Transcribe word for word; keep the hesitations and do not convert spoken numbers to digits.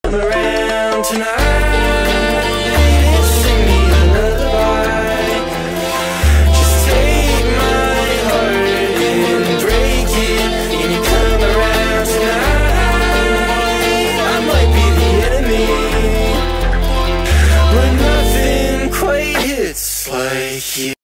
around tonight, sing me a lullaby. Just take my heart and break it. Can you come around tonight? I might be the enemy, but nothing quite hits like you.